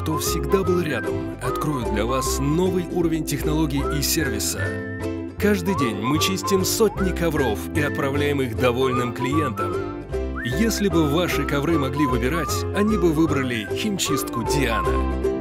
кто всегда был рядом, откроют для вас новый уровень технологий и сервиса. Каждый день мы чистим сотни ковров и отправляем их довольным клиентам. Если бы ваши ковры могли выбирать, они бы выбрали химчистку Диана.